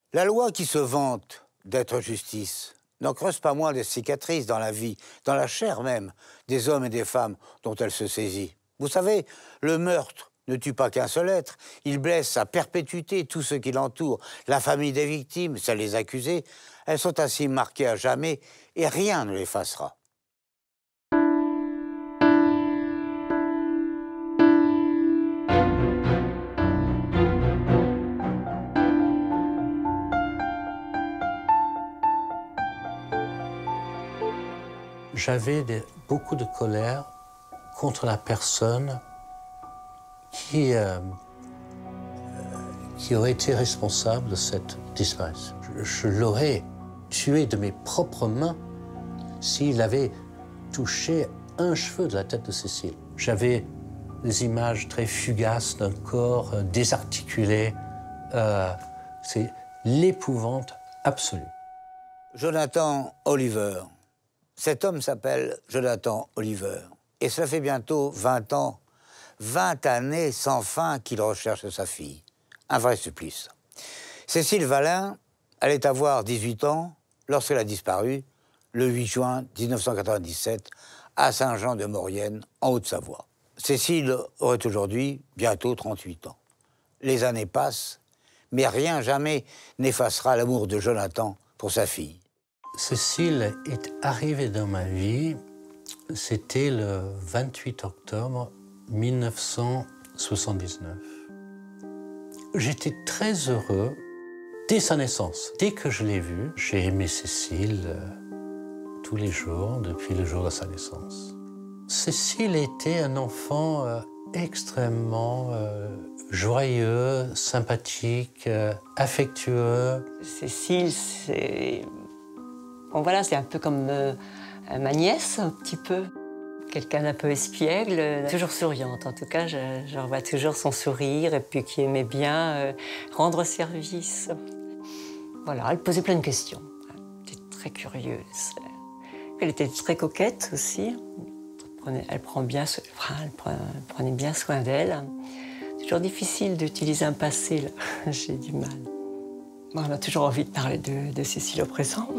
La loi qui se vante d'être justice n'en creuse pas moins des cicatrices dans la vie, dans la chair même, des hommes et des femmes dont elle se saisit. Vous savez, le meurtre ne tue pas qu'un seul être, il blesse à perpétuité tous ceux qui l'entourent. La famille des victimes, celle des accusés, elles sont ainsi marquées à jamais et rien ne l'effacera. J'avais beaucoup de colère contre la personne qui aurait été responsable de cette disparition. Je l'aurais tué de mes propres mains s'il avait touché un cheveu de la tête de Cécile. J'avais des images très fugaces d'un corps désarticulé. C'est l'épouvante absolue. Jonathan Oliver. Cet homme s'appelle Jonathan Oliver. Et cela fait bientôt 20 ans, 20 années sans fin qu'il recherche sa fille. Un vrai supplice. Cécile Valin allait avoir 18 ans lorsqu'elle a disparu le 8 juin 1997 à Saint-Jean-de-Maurienne, en Haute-Savoie. Cécile aurait aujourd'hui bientôt 38 ans. Les années passent, mais rien jamais n'effacera l'amour de Jonathan pour sa fille. Cécile est arrivée dans ma vie, c'était le 28 octobre 1979. J'étais très heureux dès sa naissance. Dès que je l'ai vue, j'ai aimé Cécile tous les jours, depuis le jour de sa naissance. Cécile était un enfant extrêmement joyeux, sympathique, affectueux. Cécile, c'est... Bon, voilà, c'est un peu comme ma nièce, un petit peu. Quelqu'un d'un peu espiègle, toujours souriante. En tout cas, je revois toujours son sourire et puis qui aimait bien rendre service. Voilà, elle posait plein de questions. Elle était très curieuse. Elle était très coquette aussi. Elle prenait bien soin d'elle. C'est toujours difficile d'utiliser un passé, là. J'ai du mal. Bon, on a toujours envie de parler de Cécile au présent.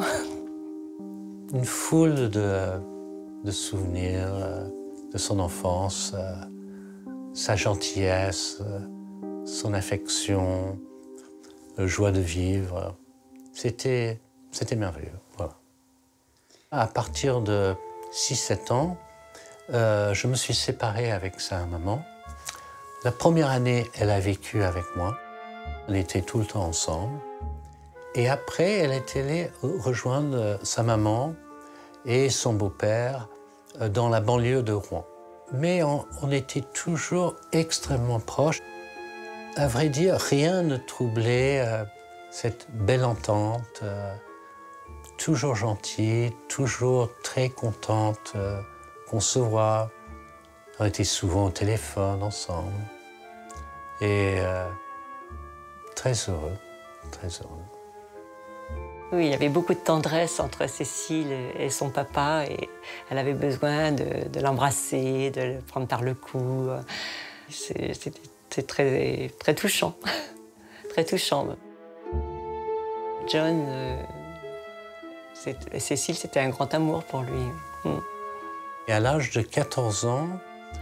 Une foule de souvenirs de son enfance, sa gentillesse, son affection, la joie de vivre. C'était merveilleux, voilà. À partir de 6-7 ans, je me suis séparé avec sa maman. La première année, elle a vécu avec moi. On était tout le temps ensemble. Et après, elle est allée rejoindre sa maman et son beau-père dans la banlieue de Rouen. Mais on était toujours extrêmement proches. À vrai dire, rien ne troublait cette belle entente, toujours gentille, toujours très contente qu'on se voit. On était souvent au téléphone ensemble. Et très heureux, très heureux. Oui, il y avait beaucoup de tendresse entre Cécile et son papa. Et elle avait besoin de l'embrasser, de le prendre par le cou. C'était très, très touchant. Très touchant. John, Cécile, c'était un grand amour pour lui. Et à l'âge de 14 ans,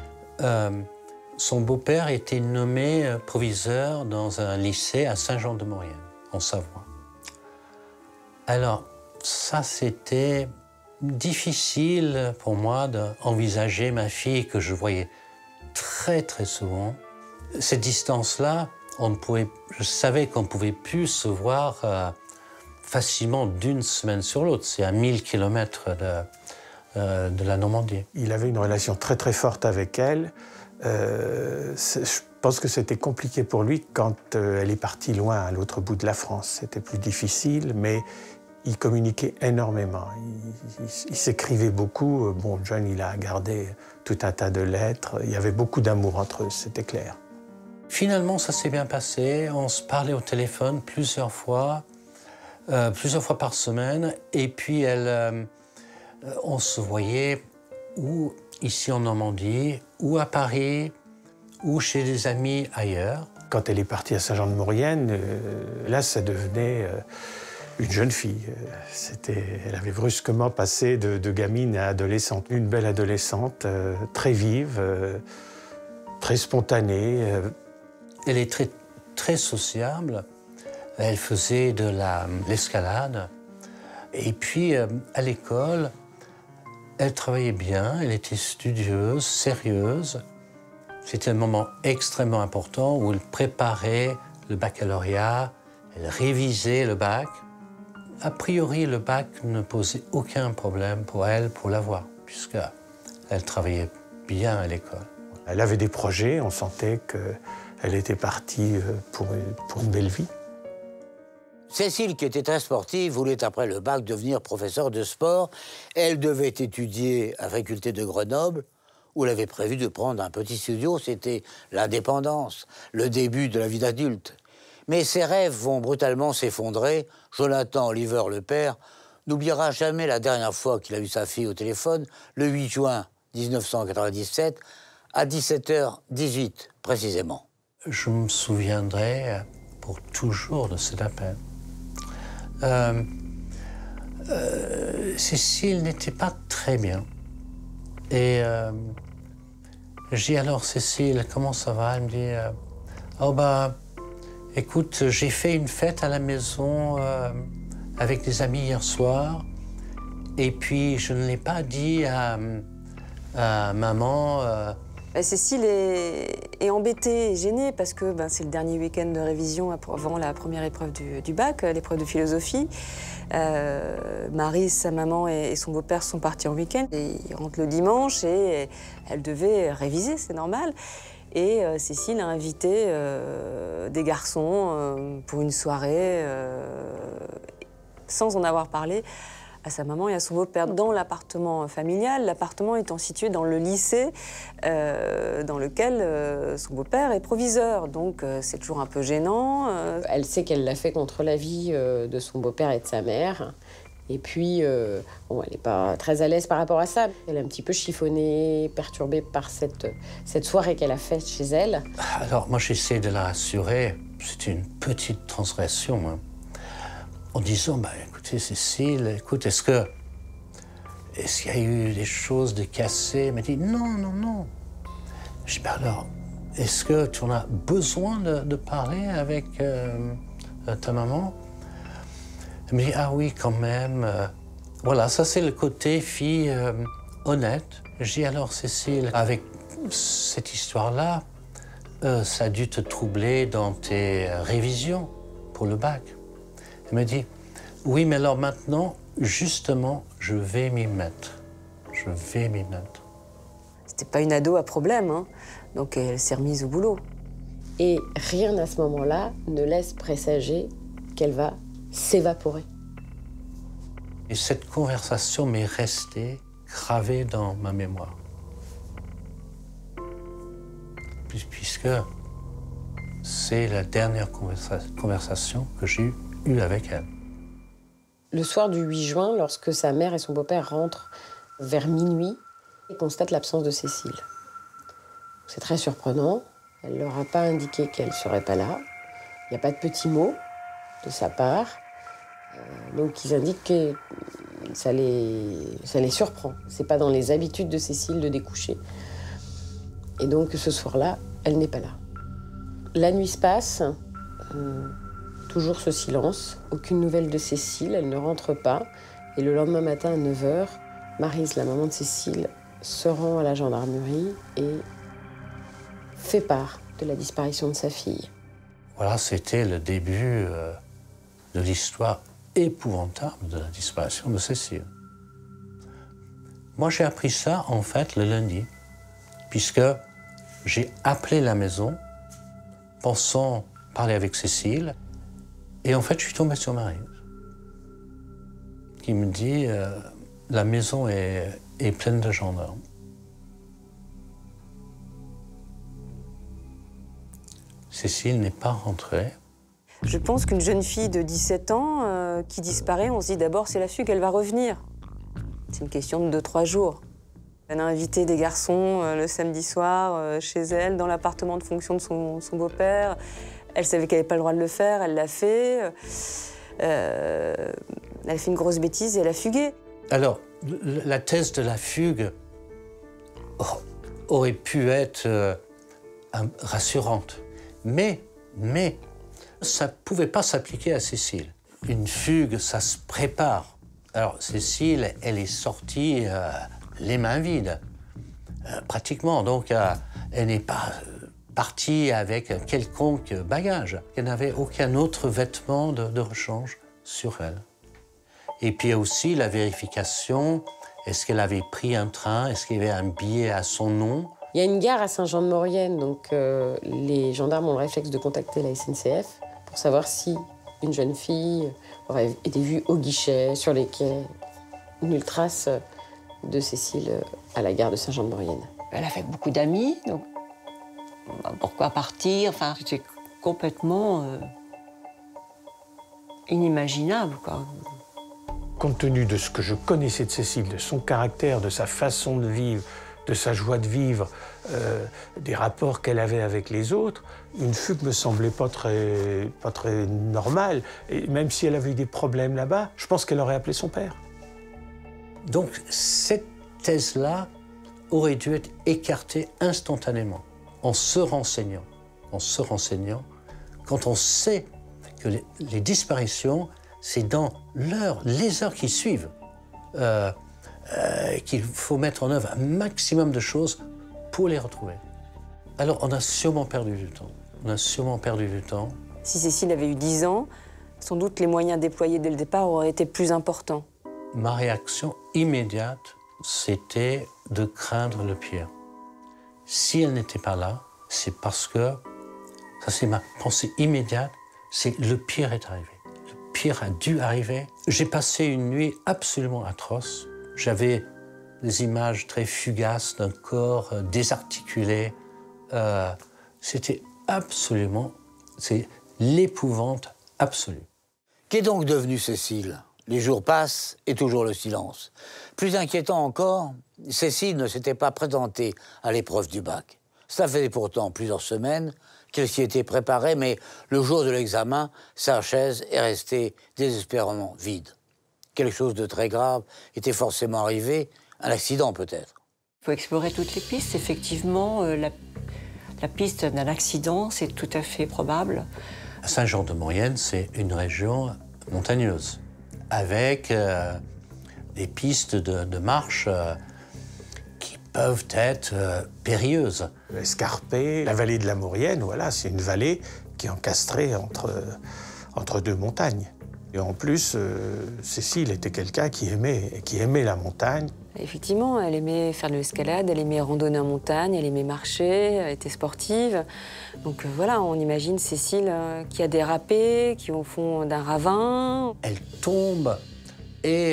son beau-père était nommé proviseur dans un lycée à Saint-Jean-de-Maurienne, en Savoie. Alors, ça, c'était difficile pour moi d'envisager ma fille que je voyais très, très souvent. Cette distance-là, je savais qu'on ne pouvait plus se voir facilement d'une semaine sur l'autre. C'est à 1000 km de la Normandie. Il avait une relation très, très forte avec elle. Je pense que c'était compliqué pour lui quand elle est partie loin, à l'autre bout de la France. C'était plus difficile, mais il communiquait énormément. Il s'écrivait beaucoup. Bon, John, il a gardé tout un tas de lettres. Il y avait beaucoup d'amour entre eux, c'était clair. Finalement, ça s'est bien passé. On se parlait au téléphone plusieurs fois par semaine. Et puis, on se voyait ici en Normandie, ou à Paris, ou chez des amis ailleurs. Quand elle est partie à Saint-Jean-de-Maurienne, là, ça devenait une jeune fille. Elle avait brusquement passé de gamine à adolescente. Une belle adolescente, très vive, très spontanée. Elle est très, très sociable. Elle faisait de l'escalade. Et puis, à l'école, elle travaillait bien, elle était studieuse, sérieuse. C'était un moment extrêmement important où elle préparait le baccalauréat, elle révisait le bac. A priori, le bac ne posait aucun problème pour elle pour l'avoir, puisqu'elle travaillait bien à l'école. Elle avait des projets, on sentait qu'elle était partie pour une belle vie. Cécile, qui était très sportive, voulait après le bac devenir professeure de sport. Elle devait étudier à la faculté de Grenoble, où elle avait prévu de prendre un petit studio. C'était l'indépendance, le début de la vie d'adulte. Mais ses rêves vont brutalement s'effondrer. Jonathan Oliver, le père, n'oubliera jamais la dernière fois qu'il a vu sa fille au téléphone, le 8 juin 1997, à 17h18 précisément. Je me souviendrai pour toujours de cet appel. Cécile n'était pas très bien. Et je dis alors, Cécile, comment ça va? Elle me dit, oh bah, écoute, j'ai fait une fête à la maison avec des amis hier soir. Et puis, je ne l'ai pas dit à maman. Cécile est embêtée et gênée parce que c'est le dernier week-end de révision avant la première épreuve du bac, l'épreuve de philosophie. Marie, sa maman et son beau-père sont partis en week-end. Ils rentrent le dimanche et elle devait réviser, c'est normal. Et Cécile a invité des garçons pour une soirée sans en avoir parlé à sa maman et à son beau-père. Dans l'appartement familial, l'appartement étant situé dans le lycée dans lequel son beau-père est proviseur. Donc c'est toujours un peu gênant. Elle sait qu'elle l'a fait contre l'avis de son beau-père et de sa mère. Et puis, bon, elle n'est pas très à l'aise par rapport à ça. Elle est un petit peu chiffonnée, perturbée par cette soirée qu'elle a faite chez elle. Alors moi j'essaie de la rassurer. C'était une petite transgression, hein, en disant, bah, écoutez Cécile, écoute, est-ce qu'il y a eu des choses de cassées? Elle m'a dit, non, non, non. Je dis, bah alors, est-ce que tu en as besoin de parler avec ta maman? Elle me dit, ah oui, quand même. Voilà, ça c'est le côté fille honnête. Je dis, alors Cécile, avec cette histoire-là, ça a dû te troubler dans tes révisions pour le bac. Elle me dit, oui, mais alors maintenant, justement, je vais m'y mettre. Je vais m'y mettre. C'était pas une ado à problème, hein. Donc elle s'est remise au boulot. Et rien à ce moment-là ne laisse présager qu'elle va s'évaporer. Et cette conversation m'est restée gravée dans ma mémoire. Puisque c'est la dernière conversation que j'ai eue avec elle. Le soir du 8 juin, lorsque sa mère et son beau-père rentrent vers minuit, ils constatent l'absence de Cécile. C'est très surprenant. Elle ne leur a pas indiqué qu'elle ne serait pas là. Il n'y a pas de petits mots de sa part. Donc ils indiquent que ça les surprend. Ce n'est pas dans les habitudes de Cécile de découcher. Et donc ce soir-là, elle n'est pas là. La nuit se passe. Toujours ce silence, aucune nouvelle de Cécile, elle ne rentre pas. Et le lendemain matin à 9h, Maryse, la maman de Cécile, se rend à la gendarmerie et fait part de la disparition de sa fille. Voilà, c'était le début de l'histoire épouvantable de la disparition de Cécile. Moi, j'ai appris ça, en fait, le lundi, puisque j'ai appelé la maison, pensant parler avec Cécile. Et en fait, je suis tombé sur Maryse, qui me dit la maison est pleine de gendarmes. Cécile n'est pas rentrée. Je pense qu'une jeune fille de 17 ans qui disparaît, on se dit d'abord c'est la fille qu'elle va revenir. C'est une question de 2-3 jours. Elle a invité des garçons le samedi soir chez elle, dans l'appartement de fonction de son beau-père. Elle savait qu'elle n'avait pas le droit de le faire, elle l'a fait. Elle a fait une grosse bêtise et elle a fugué. Alors, la thèse de la fugue aurait pu être rassurante, mais ça ne pouvait pas s'appliquer à Cécile. Une fugue, ça se prépare. Alors, Cécile, elle est sortie les mains vides, pratiquement. Donc, elle n'est pas partie avec un quelconque bagage. Elle n'avait aucun autre vêtement de rechange sur elle. Et puis, il y a aussi la vérification. Est-ce qu'elle avait pris un train? Est-ce qu'il y avait un billet à son nom? Il y a une gare à Saint-Jean-de-Maurienne, donc les gendarmes ont le réflexe de contacter la SNCF pour savoir si une jeune fille aurait été vue au guichet, sur les quais. Nulle trace de Cécile à la gare de Saint-Jean-de-Maurienne. Elle a fait beaucoup d'amis, donc pourquoi partir? Enfin, c'était complètement inimaginable, quoi. Compte tenu de ce que je connaissais de Cécile, de son caractère, de sa façon de vivre, de sa joie de vivre, des rapports qu'elle avait avec les autres, une fugue me semblait pas très normale. Et même si elle avait eu des problèmes là-bas, je pense qu'elle aurait appelé son père. Donc, cette thèse-là aurait dû être écartée instantanément, en se renseignant. Quand on sait que les disparitions, c'est dans les heures qui suivent qu'il faut mettre en œuvre un maximum de choses pour les retrouver. Alors, on a sûrement perdu du temps. Si Cécile avait eu 10 ans, sans doute les moyens déployés dès le départ auraient été plus importants. Ma réaction immédiate, c'était de craindre le pire. Si elle n'était pas là, c'est parce que, ça c'est ma pensée immédiate, c'est le pire est arrivé. Le pire a dû arriver. J'ai passé une nuit absolument atroce. J'avais des images très fugaces d'un corps désarticulé. C'était absolument, c'est l'épouvante absolue. Qu'est donc devenue Cécile? Les jours passent et toujours le silence. Plus inquiétant encore, Cécile ne s'était pas présentée à l'épreuve du bac. Cela faisait pourtant plusieurs semaines qu'elle s'y était préparée, mais le jour de l'examen, sa chaise est restée désespérément vide. Quelque chose de très grave était forcément arrivé, un accident peut-être. Il faut explorer toutes les pistes. Effectivement, la piste d'un accident, c'est tout à fait probable. Saint-Jean-de-Maurienne, c'est une région montagneuse, avec des pistes de marche qui peuvent être périlleuses. Escarpé, la vallée de la Maurienne, voilà, c'est une vallée qui est encastrée entre deux montagnes. Et en plus, Cécile était quelqu'un qui aimait la montagne. Effectivement, elle aimait faire de l'escalade, elle aimait randonner en montagne, elle aimait marcher, elle était sportive. Donc voilà, on imagine Cécile qui a dérapé, qui est au fond d'un ravin. Elle tombe et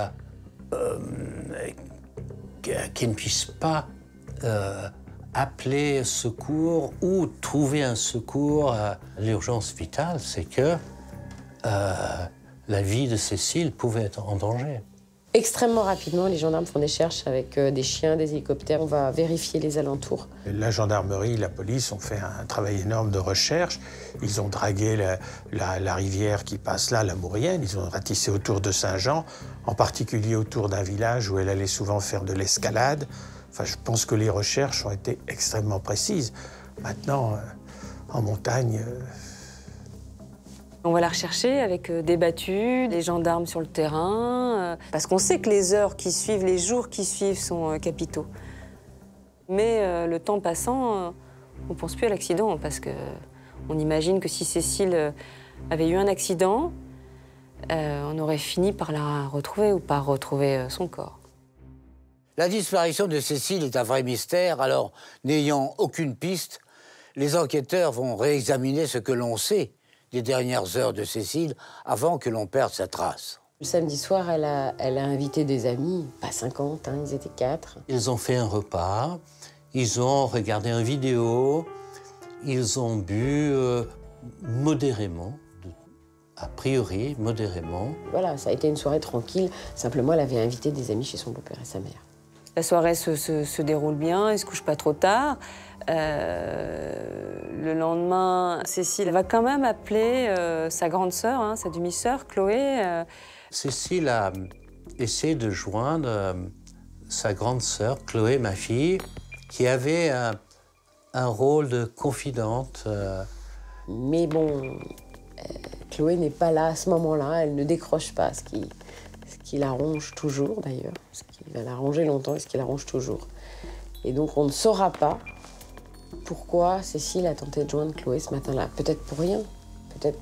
qu'elle ne puisse pas appeler secours ou trouver un secours. L'urgence vitale, c'est que la vie de Cécile pouvait être en danger. Extrêmement rapidement, les gendarmes font des recherches avec des chiens, des hélicoptères. On va vérifier les alentours. La gendarmerie, la police ont fait un travail énorme de recherche. Ils ont dragué la rivière qui passe là, la Maurienne. Ils ont ratissé autour de Saint-Jean, en particulier autour d'un village où elle allait souvent faire de l'escalade. Enfin, je pense que les recherches ont été extrêmement précises. Maintenant, en montagne... On va la rechercher avec des battues, des gendarmes sur le terrain, parce qu'on sait que les heures qui suivent, les jours qui suivent sont capitaux. Mais le temps passant, on ne pense plus à l'accident, parce qu'on imagine que si Cécile avait eu un accident, on aurait fini par la retrouver ou par retrouver son corps. La disparition de Cécile est un vrai mystère, alors n'ayant aucune piste, les enquêteurs vont réexaminer ce que l'on sait des dernières heures de Cécile avant que l'on perde sa trace. Le samedi soir, elle a invité des amis, pas 50, hein, ils étaient 4. Ils ont fait un repas, ils ont regardé une vidéo, ils ont bu modérément, a priori modérément. Voilà, ça a été une soirée tranquille. Simplement, elle avait invité des amis chez son beau-père et sa mère. La soirée se déroule bien, ils se couchent pas trop tard. Le lendemain, Cécile va quand même appeler sa grande sœur, hein, sa demi-sœur, Chloé. Cécile a essayé de joindre sa grande sœur, Chloé, ma fille, qui avait un rôle de confidente. Mais bon, Chloé n'est pas là à ce moment-là, elle ne décroche pas, ce qui la ronge toujours d'ailleurs, ce qui va la ronger longtemps et ce qui la ronge toujours. Et donc on ne saura pas pourquoi Cécile a tenté de joindre Chloé ce matin-là. Peut-être pour rien, peut-être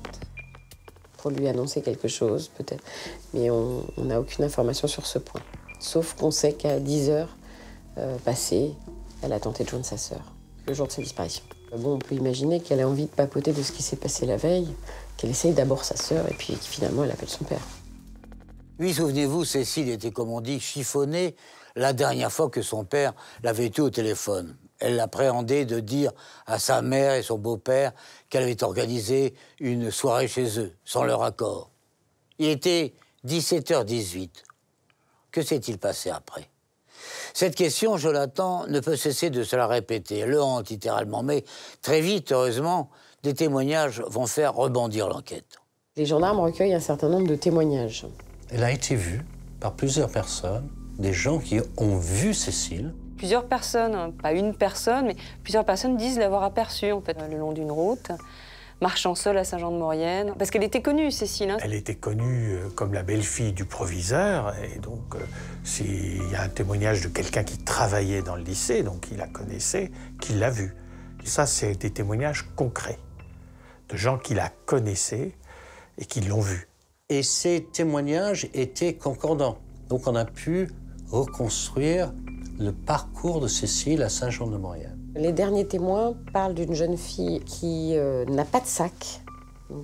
pour lui annoncer quelque chose, peut-être. Mais on n'a aucune information sur ce point. Sauf qu'on sait qu'à 10h passées, elle a tenté de joindre sa sœur, le jour de sa disparition. Bon, on peut imaginer qu'elle a envie de papoter de ce qui s'est passé la veille, qu'elle essaye d'abord sa sœur et puis finalement elle appelle son père. Oui, souvenez-vous, Cécile était, comme on dit, chiffonnée la dernière fois que son père l'avait eu au téléphone. Elle l'appréhendait de dire à sa mère et son beau-père qu'elle avait organisé une soirée chez eux, sans leur accord. Il était 17h18. Que s'est-il passé après? Cette question, Jonathan ne peut cesser de se la répéter. Elle le hante littéralement, mais très vite, heureusement, des témoignages vont faire rebondir l'enquête. Les gendarmes recueillent un certain nombre de témoignages. Elle a été vue par plusieurs personnes, des gens qui ont vu Cécile. Plusieurs personnes, pas une personne, mais plusieurs personnes disent l'avoir aperçue en fait, le long d'une route, marchant seule à Saint-Jean-de-Maurienne. Parce qu'elle était connue, Cécile. Hein. Elle était connue comme la belle-fille du proviseur, et donc il y a un témoignage de quelqu'un qui travaillait dans le lycée, donc il la connaissait, qui l'a vue. Et ça, c'est des témoignages concrets, de gens qui la connaissaient et qui l'ont vue. Et ces témoignages étaient concordants. Donc on a pu reconstruire le parcours de Cécile à Saint-Jean-de-Maurienne. Les derniers témoins parlent d'une jeune fille qui n'a pas de sac, donc,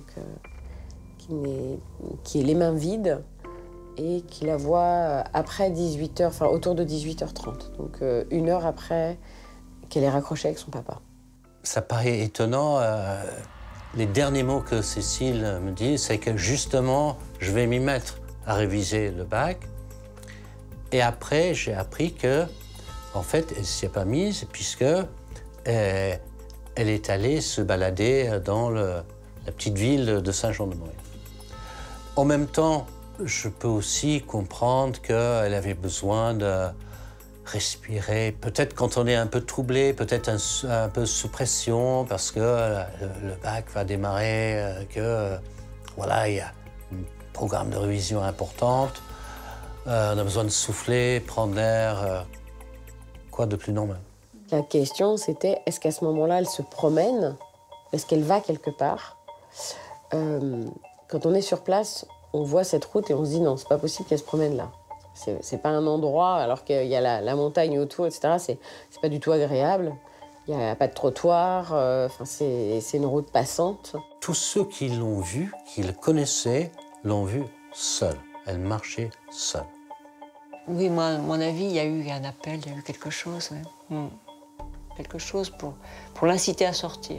qui est les mains vides, et qui la voit après 18h, enfin autour de 18h30, donc une heure après qu'elle est raccrochée avec son papa. Ça paraît étonnant. Les derniers mots que Cécile me dit, c'est que justement, je vais m'y mettre à réviser le bac. Et après, j'ai appris que, en fait, elle ne s'y est pas mise puisque elle est allée se balader dans la petite ville de Saint-Jean-de-Maurienne. En même temps, je peux aussi comprendre qu'elle avait besoin de respirer. Peut-être quand on est un peu troublé, peut-être un peu sous pression parce que le bac va démarrer, voilà, il y a un programme de révision importante. On a besoin de souffler, prendre l'air. Quoi de plus normal? La question, c'était, est-ce qu'à ce moment-là, elle se promène? Est-ce qu'elle va quelque part? Quand on est sur place, on voit cette route et on se dit, non, c'est pas possible qu'elle se promène là. C'est pas un endroit, alors qu'il y a la montagne autour, etc. C'est pas du tout agréable. Il n'y a pas de trottoir, c'est une route passante. Tous ceux qui l'ont vue, qui le connaissaient, l'ont vue seule. Elle marchait seule. Oui, moi, à mon avis, il y a eu un appel, il y a eu quelque chose. Ouais. Quelque chose pour l'inciter à sortir.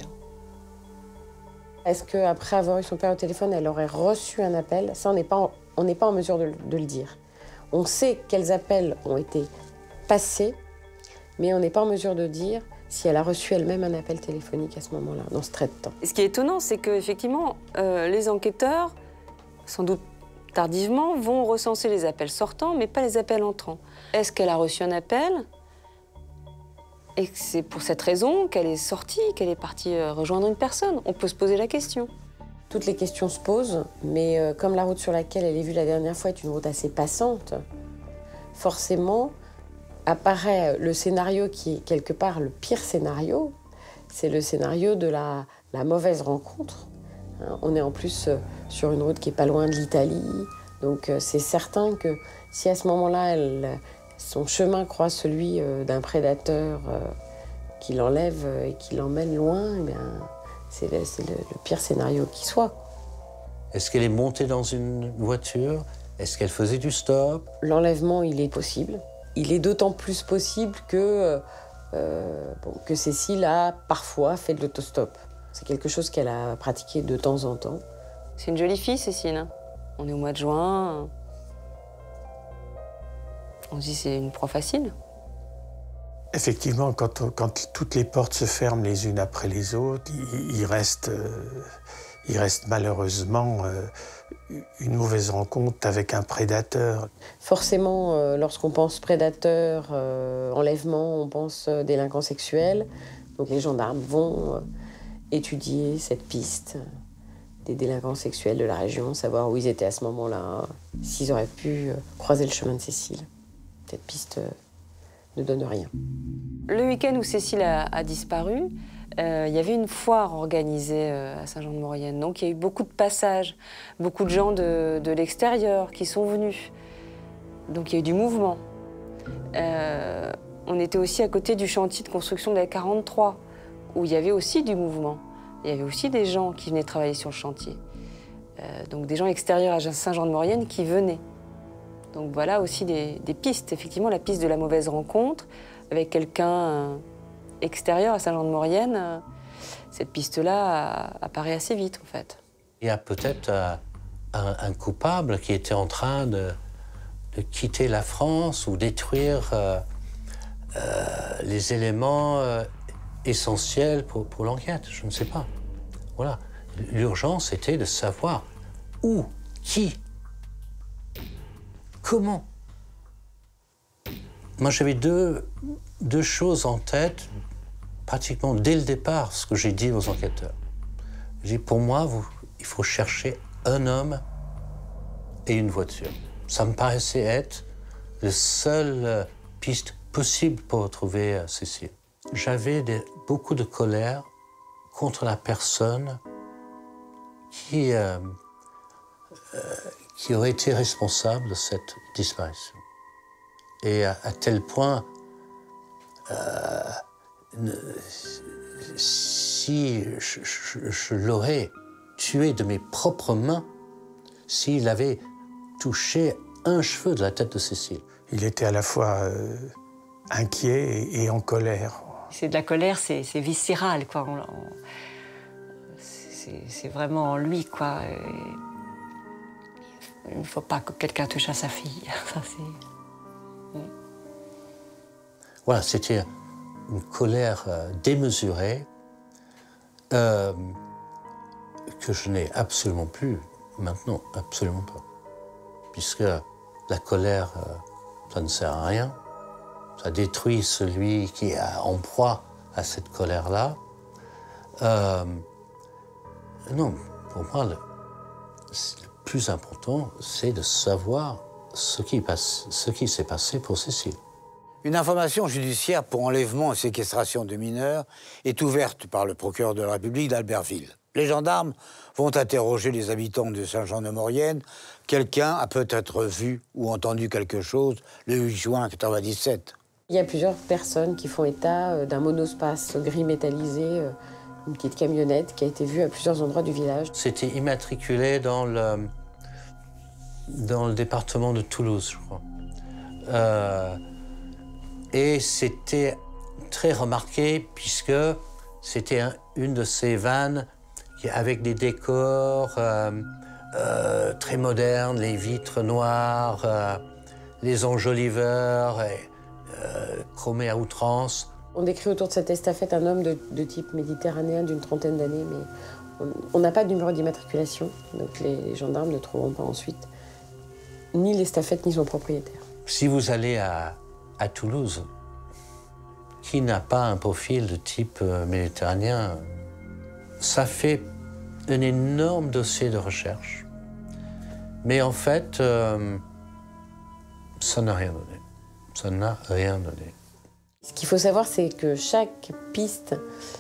Est-ce qu'après avoir eu son père au téléphone, elle aurait reçu un appel? Ça, on n'est pas en mesure de le dire. On sait quels appels ont été passés, mais on n'est pas en mesure de dire si elle a reçu elle-même un appel téléphonique à ce moment-là, dans ce trait de temps. Et ce qui est étonnant, c'est qu'effectivement, les enquêteurs, sans doute tardivement, vont recenser les appels sortants, mais pas les appels entrants. Est-ce qu'elle a reçu un appel et que c'est pour cette raison qu'elle est sortie, qu'elle est partie rejoindre une personne? On peut se poser la question. Toutes les questions se posent, mais comme la route sur laquelle elle est vue la dernière fois est une route assez passante, forcément apparaît le scénario qui est quelque part le pire scénario, c'est le scénario de la mauvaise rencontre. On est en plus sur une route qui n'est pas loin de l'Italie, donc c'est certain que si à ce moment-là, son chemin croise celui d'un prédateur qui l'enlève et qui l'emmène loin, eh bien, c'est le pire scénario qui soit. Est-ce qu'elle est montée dans une voiture? Est-ce qu'elle faisait du stop? L'enlèvement, il est possible. Il est d'autant plus possible que Cécile a parfois fait de l'autostop. C'est quelque chose qu'elle a pratiqué de temps en temps. C'est une jolie fille, Cécile. On est au mois de juin. On se dit c'est une proie facile. Effectivement, quand toutes les portes se ferment les unes après les autres, il reste malheureusement une mauvaise rencontre avec un prédateur. Forcément, lorsqu'on pense prédateur, enlèvement, on pense délinquant sexuel. Donc les gendarmes vont étudier cette piste des délinquants sexuels de la région, savoir où ils étaient à ce moment-là, s'ils auraient pu croiser le chemin de Cécile. Cette piste ne donne rien. Le week-end où Cécile a disparu, il y avait une foire organisée à Saint-Jean-de-Maurienne. Donc il y a eu beaucoup de passages, beaucoup de gens de l'extérieur qui sont venus. Donc il y a eu du mouvement. On était aussi à côté du chantier de construction de la 43, où il y avait aussi du mouvement. Il y avait aussi des gens qui venaient travailler sur le chantier. Donc des gens extérieurs à Saint-Jean-de-Maurienne qui venaient. Donc voilà aussi des pistes. Effectivement, la piste de la mauvaise rencontre avec quelqu'un extérieur à Saint-Jean-de-Maurienne, cette piste-là apparaît assez vite, en fait. Il y a peut-être un coupable qui était en train de quitter la France ou détruire les éléments essentiels pour l'enquête. Je ne sais pas. Voilà. L'urgence était de savoir où, qui, comment. Moi, j'avais deux choses en tête, pratiquement dès le départ, ce que j'ai dit aux enquêteurs. J'ai dit, pour moi, il faut chercher un homme et une voiture. Ça me paraissait être la seule piste possible pour retrouver Cécile. J'avais beaucoup de colère contre la personne qui aurait été responsable de cette disparition. Et à tel point, si je l'aurais tué de mes propres mains, s'il avait touché un cheveu de la tête de Cécile. Il était à la fois inquiet et en colère. C'est de la colère, c'est viscéral, quoi. C'est vraiment en lui, quoi. Il ne faut pas que quelqu'un touche à sa fille. Ça, c'est... Voilà, c'était une colère démesurée que je n'ai absolument plus maintenant, absolument pas. Puisque la colère, ça ne sert à rien. Ça détruit celui qui est en proie à cette colère-là. Non, pour moi, le plus important, c'est de savoir ce qui s'est passé pour Cécile. Une information judiciaire pour enlèvement et séquestration de mineurs est ouverte par le procureur de la République d'Albertville. Les gendarmes vont interroger les habitants de Saint-Jean-de-Maurienne. Quelqu'un a peut-être vu ou entendu quelque chose le 8 juin 1997. Il y a plusieurs personnes qui font état d'un monospace gris métallisé, une petite camionnette qui a été vue à plusieurs endroits du village. C'était immatriculé dans le département de Toulouse, je crois. Et c'était très remarqué puisque c'était une de ces vannes avec des décors très modernes, les vitres noires, les enjoliveurs, chromés à outrance. On décrit autour de cette estafette un homme de type méditerranéen d'une trentaine d'années, mais on n'a pas de numéro d'immatriculation, donc les gendarmes ne trouveront pas ensuite ni l'estafette ni son propriétaire. Si vous allez à Toulouse, qui n'a pas un profil de type méditerranéen, ça fait un énorme dossier de recherche. Mais en fait, ça n'a rien donné. Ça n'a rien donné. Ce qu'il faut savoir, c'est que chaque piste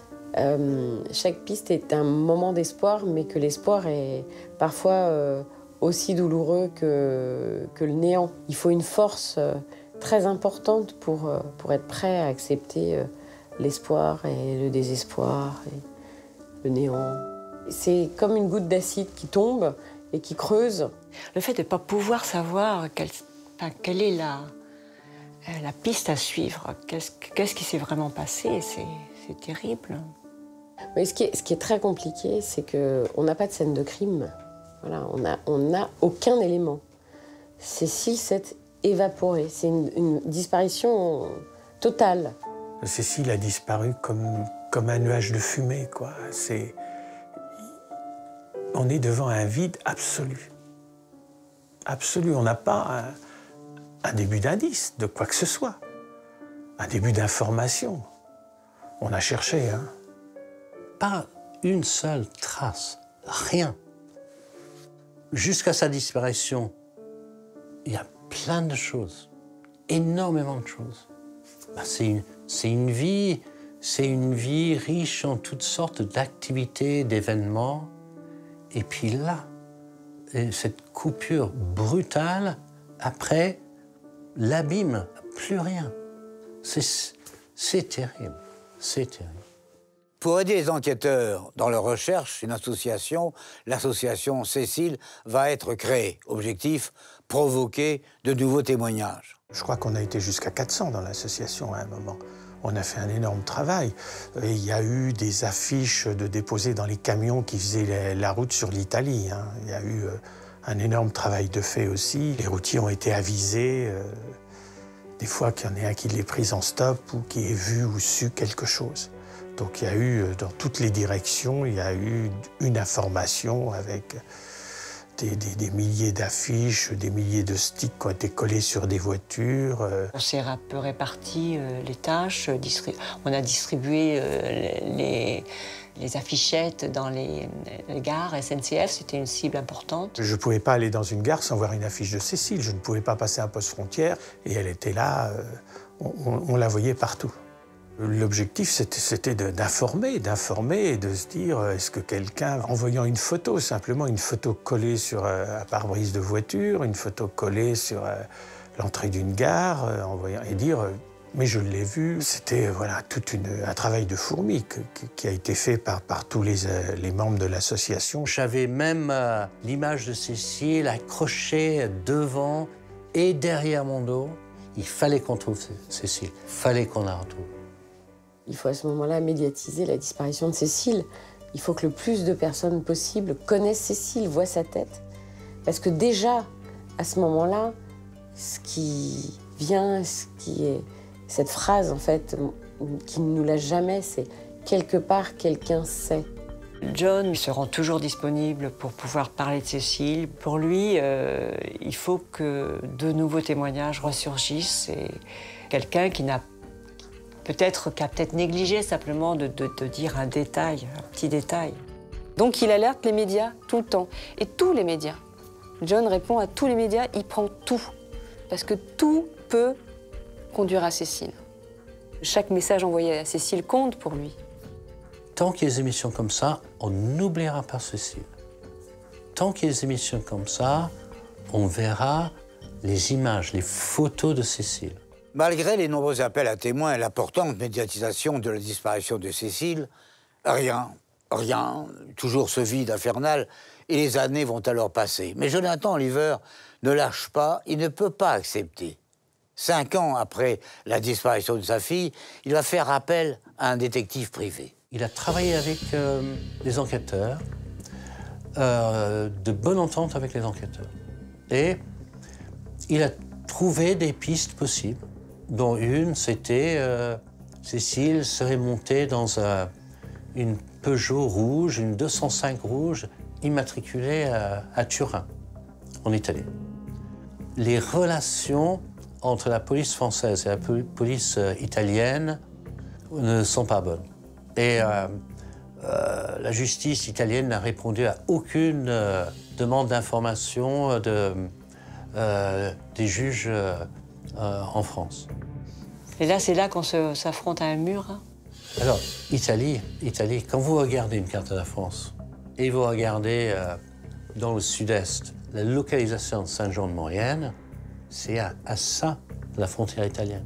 est un moment d'espoir, mais que l'espoir est parfois aussi douloureux que le néant. Il faut une force très importante pour être prêt à accepter l'espoir et le désespoir et le néant. C'est comme une goutte d'acide qui tombe et qui creuse. Le fait de ne pas pouvoir savoir quelle est la piste à suivre, qu'est-ce qui s'est vraiment passé, c'est terrible. Mais ce qui est très compliqué, c'est qu'on n'a pas de scène de crime. Voilà, on n'a aucun élément. Cécile s'est évaporée. C'est une disparition totale. Cécile a disparu comme un nuage de fumée, quoi. On est devant un vide absolu. Absolu. On n'a pas un début d'indice de quoi que ce soit. Un début d'information. On a cherché, hein. Pas une seule trace, rien. Jusqu'à sa disparition, il y a plein de choses, énormément de choses. C'est une vie riche en toutes sortes d'activités, d'événements. Et puis là, cette coupure brutale, après, l'abîme, plus rien. C'est terrible, c'est terrible. Pour aider les enquêteurs dans leur recherche, une association, l'association Cécile, va être créée. Objectif, provoquer de nouveaux témoignages. Je crois qu'on a été jusqu'à 400 dans l'association à un moment. On a fait un énorme travail. Et il y a eu des affiches de déposées dans les camions qui faisaient la route sur l'Italie, hein. Il y a eu un énorme travail de fait aussi. Les routiers ont été avisés. Des fois qu'il y en ait un qui l'ait prise en stop ou qui ait vu ou su quelque chose. Donc il y a eu, dans toutes les directions, il y a eu une information avec des milliers d'affiches, des milliers de sticks qui ont été collés sur des voitures. On s'est un peu réparti les tâches. On a distribué les affichettes dans les gares SNCF. C'était une cible importante. Je ne pouvais pas aller dans une gare sans voir une affiche de Cécile. Je ne pouvais pas passer un poste frontière. Et elle était là, on la voyait partout. L'objectif, c'était d'informer et de se dire, est-ce que quelqu'un, en voyant une photo, simplement une photo collée sur un pare-brise de voiture, une photo collée sur l'entrée d'une gare, et dire, mais je l'ai vu. C'était voilà, tout un travail de fourmi qui a été fait par tous les membres de l'association. J'avais même l'image de Cécile accrochée devant et derrière mon dos. Il fallait qu'on trouve Cécile, il fallait qu'on la retrouve. Il faut à ce moment-là médiatiser la disparition de Cécile. Il faut que le plus de personnes possible connaissent Cécile, voient sa tête. Parce que déjà, à ce moment-là, ce qui vient, cette phrase, en fait, qui ne nous lâche jamais, c'est « quelque part, quelqu'un sait ». John se rend toujours disponible pour pouvoir parler de Cécile. Pour lui, il faut que de nouveaux témoignages ressurgissent. Et quelqu'un qui a peut-être négligé simplement de dire un détail, un petit détail. Donc il alerte les médias tout le temps, et tous les médias. John répond à tous les médias, il prend tout, parce que tout peut conduire à Cécile. Chaque message envoyé à Cécile compte pour lui. Tant qu'il y a des émissions comme ça, on n'oubliera pas Cécile. Tant qu'il y a des émissions comme ça, on verra les images, les photos de Cécile. Malgré les nombreux appels à témoins et l'importante médiatisation de la disparition de Cécile, rien, toujours ce vide infernal, et les années vont alors passer. Mais Jonathan Oliver ne lâche pas, il ne peut pas accepter. 5 ans après la disparition de sa fille, il va faire appel à un détective privé. Il a travaillé avec les enquêteurs, de bonne entente avec les enquêteurs. Et il a trouvé des pistes possibles, dont une, c'était Cécile serait montée dans une Peugeot rouge, une 205 rouge, immatriculée à Turin, en Italie. Les relations entre la police française et la police italienne ne sont pas bonnes. Et la justice italienne n'a répondu à aucune demande d'information des juges en France. Et là, c'est là qu'on s'affronte à un mur. Hein. Alors, Italie, quand vous regardez une carte de la France et vous regardez dans le sud-est la localisation de Saint-Jean-de-Maurienne, c'est à ça la frontière italienne.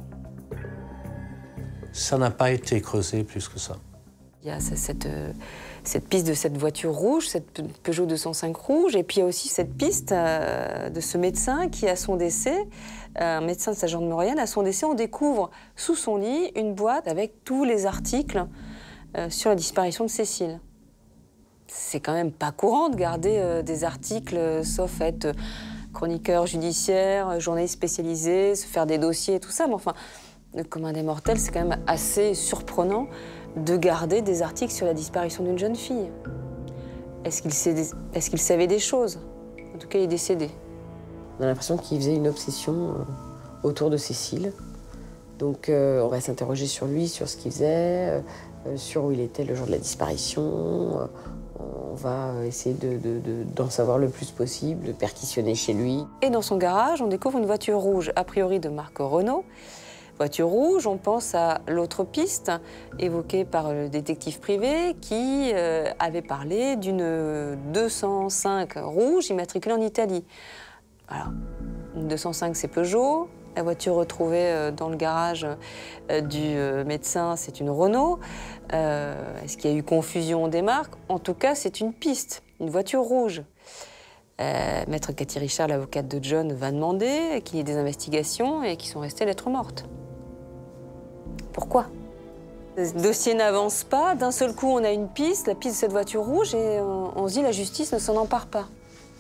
Ça n'a pas été creusé plus que ça. Il y a cette piste de cette voiture rouge, cette Peugeot 205 rouge, et puis il y a aussi cette piste de ce médecin qui, à son décès, un médecin de Saint-Jean-de-Maurienne, à son décès, on découvre sous son lit une boîte avec tous les articles sur la disparition de Cécile. C'est quand même pas courant de garder des articles, sauf être chroniqueur judiciaire, journaliste spécialisé, se faire des dossiers et tout ça, mais enfin, Le commun des mortels, c'est quand même assez surprenant de garder des articles sur la disparition d'une jeune fille. Est-ce qu'il savait des choses? En tout cas, il est décédé. On a l'impression qu'il faisait une obsession autour de Cécile. Donc on va s'interroger sur lui, sur ce qu'il faisait, sur où il était le jour de la disparition. On va essayer d'en savoir le plus possible, de perquisitionner chez lui. Et dans son garage, on découvre une voiture rouge, a priori de marque Renault. Voiture rouge, on pense à l'autre piste évoquée par le détective privé qui avait parlé d'une 205 rouge immatriculée en Italie. Alors, une 205, c'est Peugeot. La voiture retrouvée dans le garage du médecin, c'est une Renault. Est-ce qu'il y a eu confusion des marques? En tout cas, c'est une piste, une voiture rouge. Maître Cathy Richard, l'avocate de John, va demander qu'il y ait des investigations et qui sont restées lettres mortes. Pourquoi? Le dossier n'avance pas, d'un seul coup on a une piste, la piste de cette voiture rouge, et on se dit la justice ne s'en empare pas.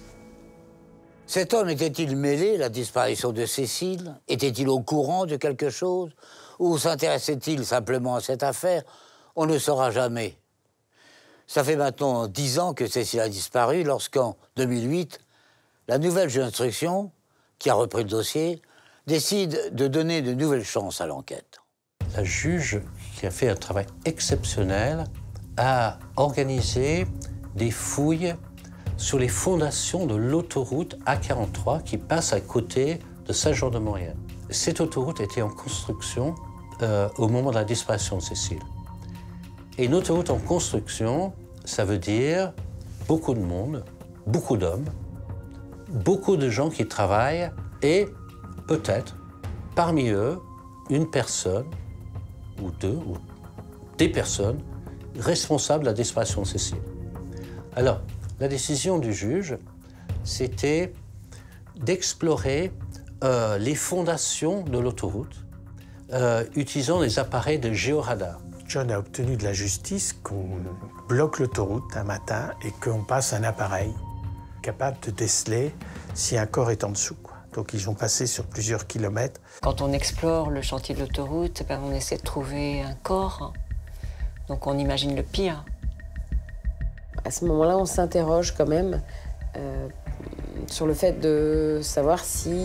Cet homme était-il mêlé à la disparition de Cécile? Était-il au courant de quelque chose? Ou s'intéressait-il simplement à cette affaire? On ne saura jamais. Ça fait maintenant 10 ans que Cécile a disparu lorsqu'en 2008, la nouvelle juge d'instruction, qui a repris le dossier, décide de donner de nouvelles chances à l'enquête. La juge, qui a fait un travail exceptionnel, a organisé des fouilles sur les fondations de l'autoroute A43 qui passe à côté de Saint-Jean-de-Maurienne. Cette autoroute était en construction au moment de la disparition de Cécile. Et une autoroute en construction, ça veut dire beaucoup de monde, beaucoup d'hommes, beaucoup de gens qui travaillent et peut-être, parmi eux, une personne ou deux, ou des personnes responsables de la disparition de Cécile. Alors, la décision du juge, c'était d'explorer les fondations de l'autoroute utilisant des appareils de géoradar. John a obtenu de la justice qu'on bloque l'autoroute un matin et qu'on passe un appareil capable de déceler si un corps est en dessous, quoi. Donc ils ont passé sur plusieurs kilomètres. Quand on explore le chantier de l'autoroute, on essaie de trouver un corps. Donc on imagine le pire. À ce moment-là, on s'interroge quand même sur le fait de savoir si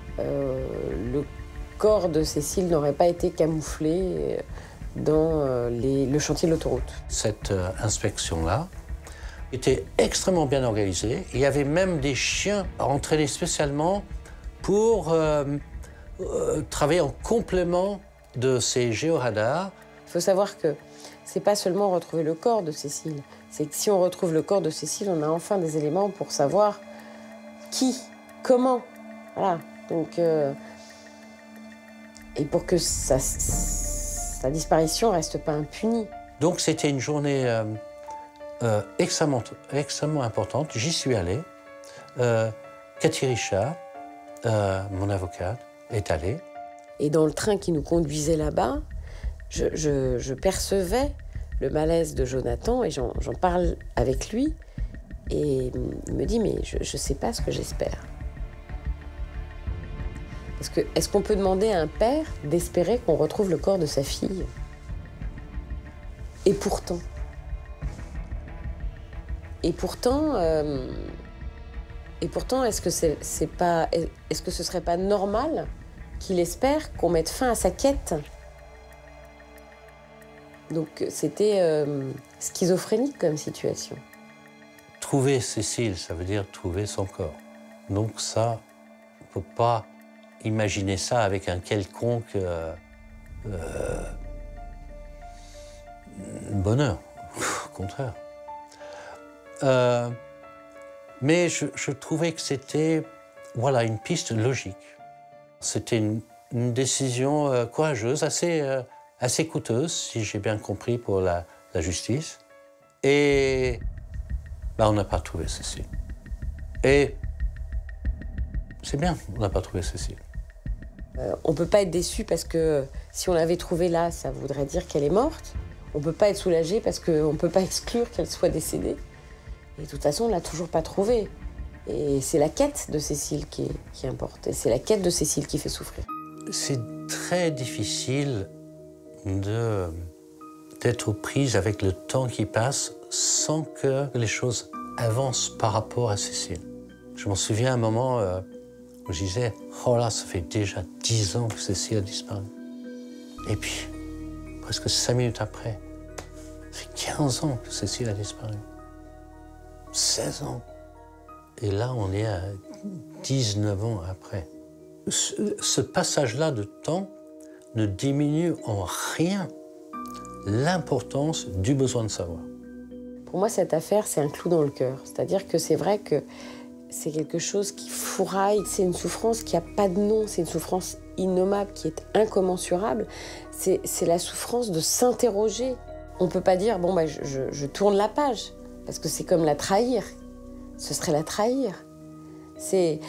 le corps de Cécile n'aurait pas été camouflé dans le chantier de l'autoroute. Cette inspection-là était extrêmement bien organisée. Il y avait même des chiens entraînés spécialement pour travailler en complément de ces géoradars. Il faut savoir que c'est pas seulement retrouver le corps de Cécile, c'est que si on retrouve le corps de Cécile, on a enfin des éléments pour savoir qui, comment. Voilà. Donc, et pour que sa disparition reste pas impunie. Donc c'était une journée extrêmement importante. J'y suis allé. Cathy Richard, mon avocate, est allée. Et dans le train qui nous conduisait là-bas, je percevais le malaise de Jonathan et j'en parle avec lui. Et il me dit, mais je ne sais pas ce que j'espère. Parce que, est-ce qu'on peut demander à un père d'espérer qu'on retrouve le corps de sa fille? Et pourtant, est-ce que est-ce que ce serait pas normal qu'il espère qu'on mette fin à sa quête? Donc c'était schizophrénique comme situation. Trouver Cécile, ça veut dire trouver son corps. Donc ça, on ne peut pas imaginer ça avec un quelconque bonheur, au contraire. Mais je trouvais que c'était une piste logique. C'était une décision courageuse, assez coûteuse, si j'ai bien compris, pour la justice. Et on n'a pas trouvé Cécile. Et c'est bien, on n'a pas trouvé Cécile. On ne peut pas être déçu parce que si on l'avait trouvée là, ça voudrait dire qu'elle est morte. On ne peut pas être soulagé parce qu'on ne peut pas exclure qu'elle soit décédée. Et de toute façon, on ne l'a toujours pas trouvée. Et c'est la quête de Cécile qui importe. Et c'est la quête de Cécile qui fait souffrir. C'est très difficile d'être aux prises avec le temps qui passe sans que les choses avancent par rapport à Cécile. Je m'en souviens à un moment où je disais « Oh là, ça fait déjà 10 ans que Cécile a disparu. » Et puis, presque 5 minutes après, ça fait 15 ans que Cécile a disparu. 16 ans. Et là, on est à 19 ans après. Ce passage-là de temps ne diminue en rien l'importance du besoin de savoir. Pour moi, cette affaire, c'est un clou dans le cœur. C'est-à-dire que c'est vrai que c'est quelque chose qui fourraille. C'est une souffrance qui n'a pas de nom. C'est une souffrance innommable, qui est incommensurable. C'est la souffrance de s'interroger. On ne peut pas dire, bon, bah, je tourne la page, parce que c'est comme la trahir. Ce serait la trahir. C'est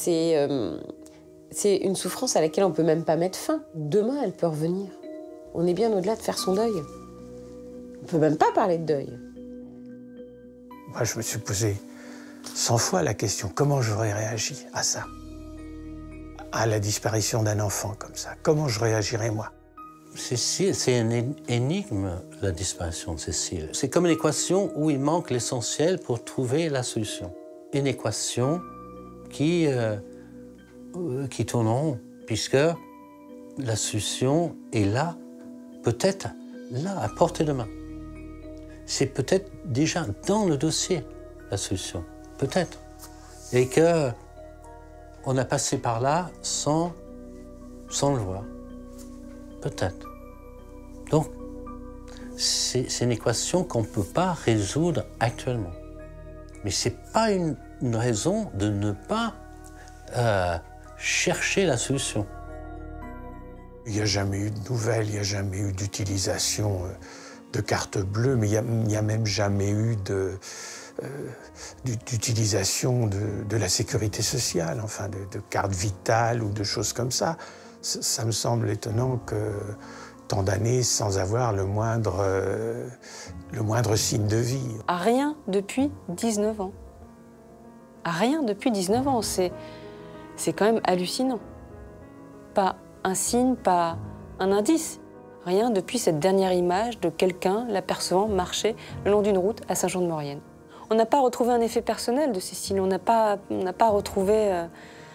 une souffrance à laquelle on ne peut même pas mettre fin. Demain, elle peut revenir. On est bien au-delà de faire son deuil. On ne peut même pas parler de deuil. Moi, je me suis posé 100 fois la question, comment j'aurais réagi à ça? À la disparition d'un enfant comme ça. Comment je réagirais, moi? Cécile, c'est une énigme, la disparition de Cécile. C'est comme une équation où il manque l'essentiel pour trouver la solution. Une équation qui tourne en rond, puisque la solution est là, peut-être là, à portée de main. C'est peut-être déjà dans le dossier, la solution. Peut-être. Et qu'on a passé par là sans le voir. Peut-être. Donc, c'est une équation qu'on ne peut pas résoudre actuellement. Mais ce n'est pas une raison de ne pas chercher la solution. Il n'y a jamais eu de nouvelles, il n'y a jamais eu d'utilisation de carte bleue, mais il n'y a même jamais eu d'utilisation de la sécurité sociale, enfin de carte vitale ou de choses comme ça. Ça me semble étonnant que tant d'années sans avoir le moindre signe de vie. À rien depuis 19 ans. À rien depuis 19 ans. C'est quand même hallucinant. Pas un signe, pas un indice. Rien depuis cette dernière image de quelqu'un l'apercevant marcher le long d'une route à Saint-Jean-de-Maurienne. On n'a pas retrouvé un effet personnel de Cécile. On n'a pas retrouvé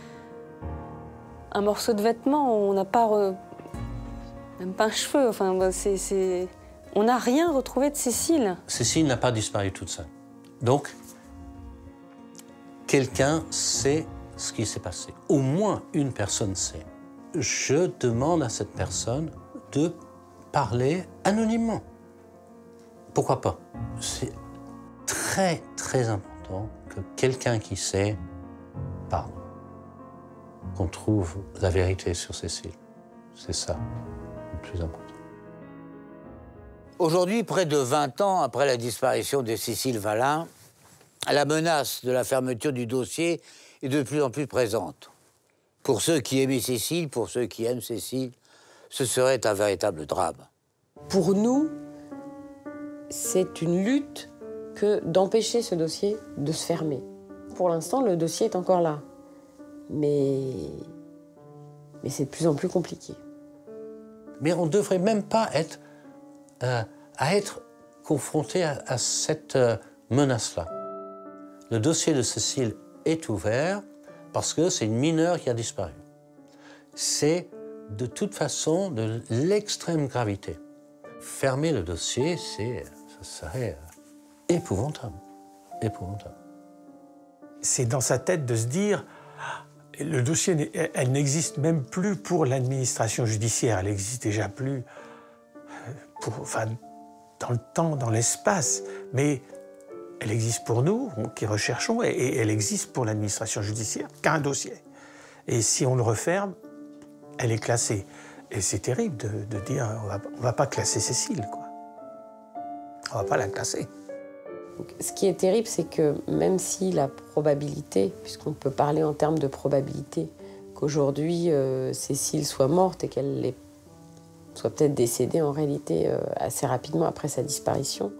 un morceau de vêtement. On n'a pas... même pas un cheveu. Enfin, on n'a rien retrouvé de Cécile. Cécile n'a pas disparu toute seule. Donc, quelqu'un sait ce qui s'est passé. Au moins une personne sait. Je demande à cette personne de parler anonymement. Pourquoi pas? C'est très, très important que quelqu'un qui sait parle. Qu'on trouve la vérité sur Cécile. C'est ça le plus important. Aujourd'hui, près de 20 ans après la disparition de Cécile Valin, la menace de la fermeture du dossier est de plus en plus présente. Pour ceux qui aimaient Cécile, pour ceux qui aiment Cécile, ce serait un véritable drame. Pour nous, c'est une lutte que d'empêcher ce dossier de se fermer. Pour l'instant, le dossier est encore là. Mais c'est de plus en plus compliqué. Mais on ne devrait même pas être confronté à cette menace-là. Le dossier de Cécile est ouvert parce que c'est une mineure qui a disparu. C'est de toute façon de l'extrême gravité. Fermer le dossier, ça serait épouvantable. Épouvantable. C'est dans sa tête de se dire, le dossier, elle n'existe même plus pour l'administration judiciaire, elle n'existe déjà plus dans le temps, dans l'espace, mais elle existe pour nous, qui recherchons, et elle existe pour l'administration judiciaire qu'un dossier. Et si on le referme, elle est classée. Et c'est terrible de dire, on va pas classer Cécile, quoi. On va pas la classer. Donc, ce qui est terrible, c'est que même si la probabilité, puisqu'on peut parler en termes de probabilité, qu'aujourd'hui Cécile soit morte et qu'elle soit peut-être décédée en réalité assez rapidement après sa disparition,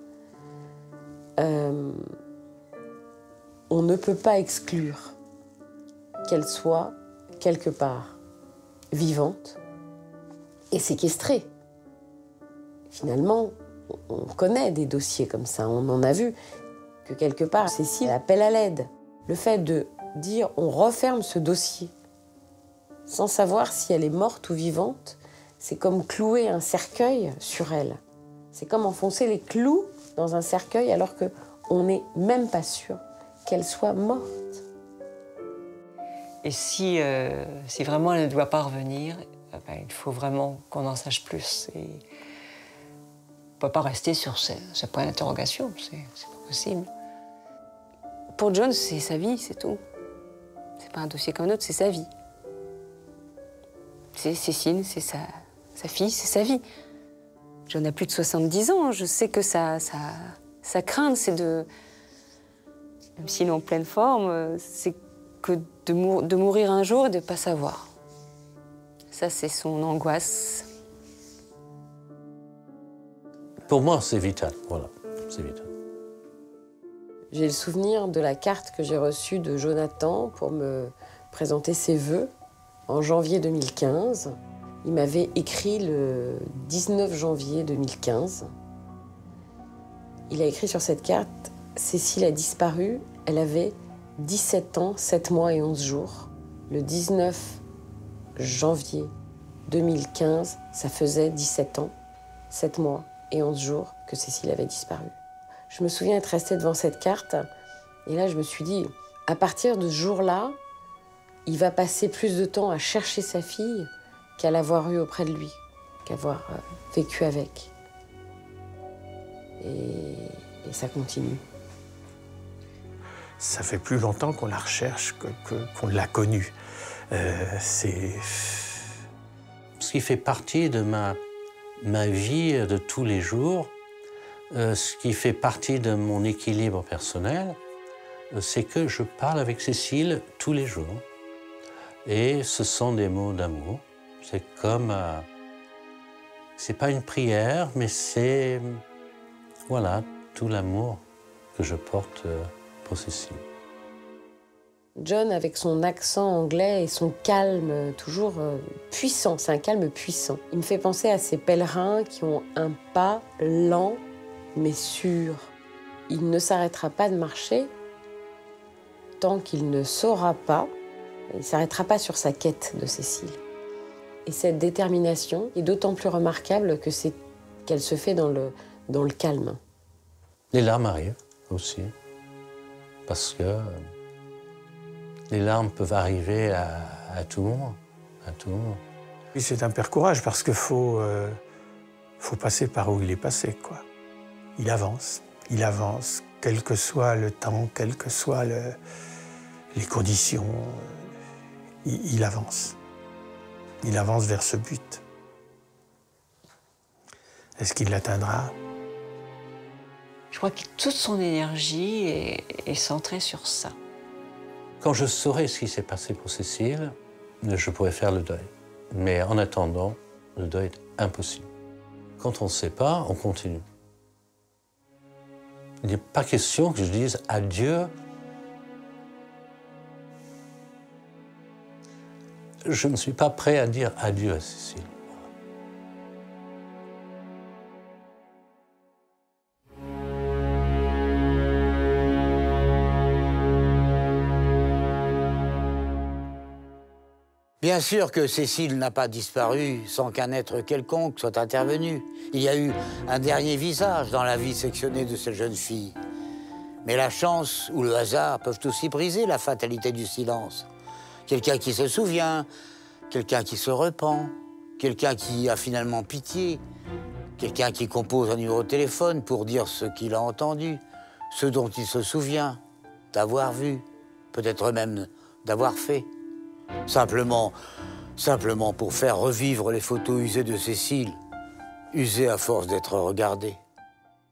on ne peut pas exclure qu'elle soit quelque part vivante et séquestrée. Finalement, on connaît des dossiers comme ça, on en a vu, que quelque part, Cécile appelle à l'aide. Le fait de dire on referme ce dossier, sans savoir si elle est morte ou vivante, c'est comme clouer un cercueil sur elle. C'est comme enfoncer les clous dans un cercueil alors qu'on n'est même pas sûr qu'elle soit morte. Et si vraiment elle ne doit pas revenir, il faut vraiment qu'on en sache plus. Et on ne peut pas rester sur ce point d'interrogation, c'est pas possible. Pour John, c'est sa vie, c'est tout. C'est pas un dossier comme un autre, c'est sa vie. C'est Cécile, c'est sa fille, c'est sa vie. John a plus de 70 ans, je sais que sa crainte, c'est de... Même s'il est en pleine forme, c'est que de mourir un jour et de ne pas savoir. Ça, c'est son angoisse. Pour moi, c'est vital, voilà, c'est vital. J'ai le souvenir de la carte que j'ai reçue de Jonathan pour me présenter ses vœux en janvier 2015. Il m'avait écrit le 19 janvier 2015. Il a écrit sur cette carte « Cécile a disparu, elle avait 17 ans, 7 mois et 11 jours. Le 19 janvier 2015, ça faisait 17 ans, 7 mois et 11 jours que Cécile avait disparu. » Je me souviens être restée devant cette carte et là je me suis dit, à partir de ce jour-là, il va passer plus de temps à chercher sa fille qu'à l'avoir eue auprès de lui, qu'à avoir vécu avec. Et ça continue. Ça fait plus longtemps qu'on la recherche qu'on l'a connue. C'est... Ce qui fait partie de ma vie de tous les jours, ce qui fait partie de mon équilibre personnel, c'est que je parle avec Cécile tous les jours. Et ce sont des mots d'amour. C'est comme... c'est pas une prière, mais c'est... Voilà, tout l'amour que je porte pour Cécile. John, avec son accent anglais et son calme toujours puissant, c'est un calme puissant. Il me fait penser à ces pèlerins qui ont un pas lent mais sûr. Il ne s'arrêtera pas de marcher tant qu'il ne saura pas, il ne s'arrêtera pas sur sa quête de Cécile. Et cette détermination est d'autant plus remarquable qu'elle se fait dans le calme. Les larmes arrivent aussi, parce que les larmes peuvent arriver à tout moment, à tout moment. Oui, c'est un père courage parce qu'il faut passer par où il est passé, quoi. Il avance, quel que soit le temps, quelles que soient les conditions, il avance. Il avance vers ce but. Est-ce qu'il l'atteindra? Je crois que toute son énergie est centrée sur ça. Quand je saurais ce qui s'est passé pour Cécile, je pourrais faire le deuil. Mais en attendant, le deuil est impossible. Quand on ne sait pas, on continue. Il n'est pas question que je dise adieu. Je ne suis pas prêt à dire adieu à Cécile. Bien sûr que Cécile n'a pas disparu sans qu'un être quelconque soit intervenu. Il y a eu un dernier visage dans la vie sectionnée de cette jeune fille. Mais la chance ou le hasard peuvent aussi briser la fatalité du silence. Quelqu'un qui se souvient, quelqu'un qui se repent, quelqu'un qui a finalement pitié, quelqu'un qui compose un numéro de téléphone pour dire ce qu'il a entendu, ce dont il se souvient, d'avoir vu, peut-être même d'avoir fait. Simplement pour faire revivre les photos usées de Cécile, usées à force d'être regardées.